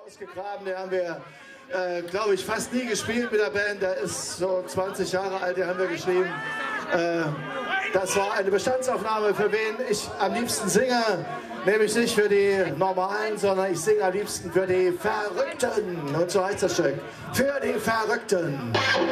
Ausgegraben, den haben wir, glaube ich, fast nie gespielt mit der Band. Der ist so 20 Jahre alt, den haben wir geschrieben. Das war eine Bestandsaufnahme, für wen ich am liebsten singe. Nämlich nicht für die Normalen, sondern ich singe am liebsten für die Verrückten. Und so heißt das Stück. Für die Verrückten.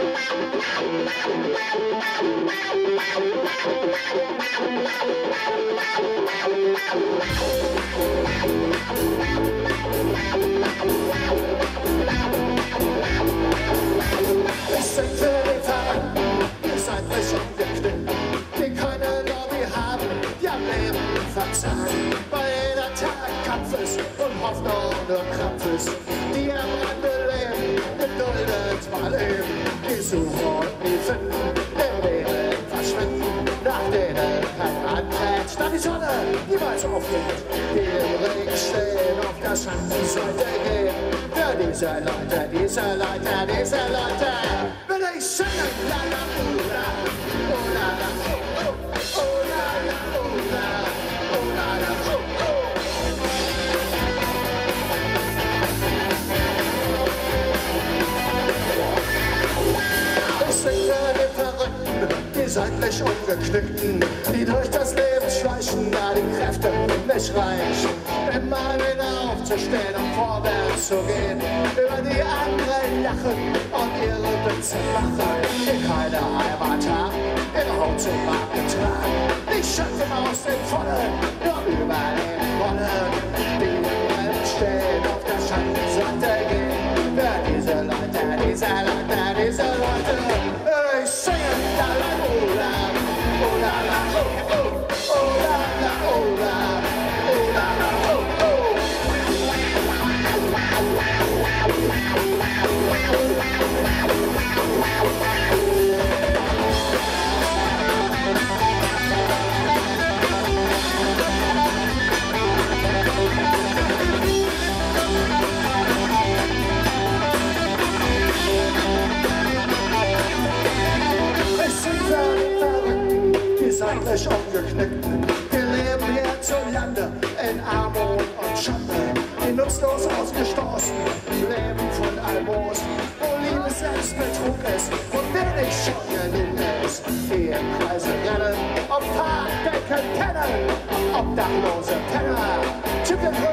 Ich sing für die Verrückten, ihr seid frisch und geknickt, die keine Lobby haben, die am Leben verzagen. Weil jeder Tag Kampf ist und Hoffnung nur Krampf ist, die am Rande leben, geduldet mal eben, die suchen und nie finden, im Leben verschwinden, nach denen kein Antritt, statt die Sonne niemals aufgeht, die im Regen stehen, auf der Schanzenseite gehen. Für diese Leute, diese Leute, diese Leute, will ich singen, la la la, oh la la, oh la la, oh la, oh la la, oh. Ich sing für die Verrückten, die seitlich Ungeknickten, die durch das Leben schleichen, da die Kräfte nicht reichen. Immer wieder aufzustehen und vorwärts zu gehen, über die anderen lachen und ihre Witze machen, die keine Heimat haben, ihre Haut zum Markt getragen, die schöpfen aus den Vollen, nur überleben wollen, die im stehen, auf der Schattenseite gehen, für diese Leute, diese Leute, diese Leute, ich singe, la la, oh la, oh la la, oh, oh, oh la la, oh la, oh la la, oh, oh. Seitlich Ungeknickten, wir leben hierzulande in Armut und Schande, die nutzlos ausgestoßen, leben von Almosen, wo Liebe selbst Betrug ist und wenig schon gelungen ist, die im Kreise rennen, auf Parkdecken kennen, obdachlose Penner, Typen